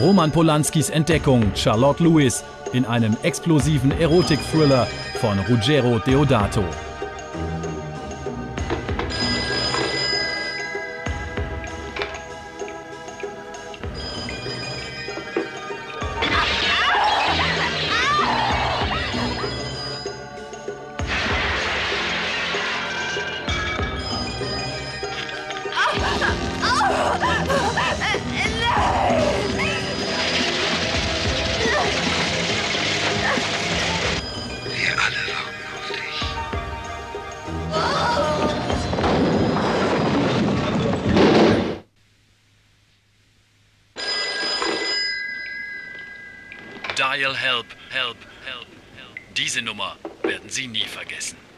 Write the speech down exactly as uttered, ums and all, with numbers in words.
Roman Polanskis Entdeckung Charolette Lewis in einem explosiven Erotik-Thriller von Ruggero Deodato. Dial Help, Help, Help, Help. Diese Nummer werden Sie nie vergessen.